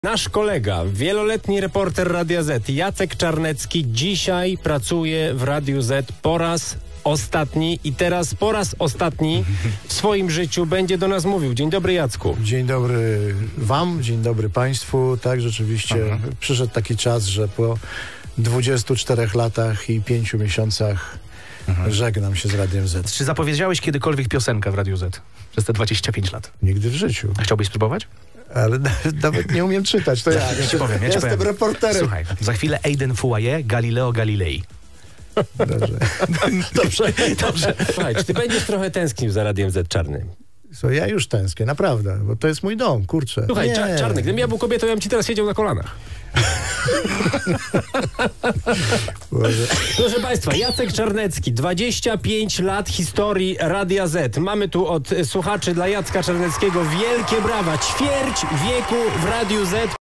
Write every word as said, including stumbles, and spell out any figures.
Nasz kolega, wieloletni reporter Radia Z, Jacek Czarnecki, dzisiaj pracuje w Radiu Z po raz ostatni i teraz po raz ostatni w swoim życiu będzie do nas mówił. Dzień dobry, Jacku. Dzień dobry wam, dzień dobry państwu. Tak, rzeczywiście Aha. przyszedł taki czas, że po dwudziestu czterech latach i pięciu miesiącach Aha. żegnam się z Radiem Z. Czy zapowiedziałeś kiedykolwiek piosenkę w Radiu Z przez te dwadzieścia pięć lat? Nigdy w życiu. A chciałbyś spróbować? Ale nawet nie umiem czytać. To ja, ja ci powiem, ja ja ci jestem powiem. reporterem. Słuchaj, za chwilę Aiden Fouaye, Galileo Galilei. Dobrze. Dobrze, dobrze. Słuchaj, czy ty będziesz trochę tęsknił za Radiem Z, Czarny? So, ja już tęsknię, naprawdę, bo to jest mój dom, kurczę. Słuchaj, nie. Cza- Czarny, gdybym ja był kobietą, ja bym ci teraz siedział na kolanach. Proszę Państwa, Jacek Czarnecki, dwadzieścia pięć lat historii Radia Z. Mamy tu od słuchaczy dla Jacka Czarneckiego wielkie brawa. Ćwierć wieku w Radiu Z.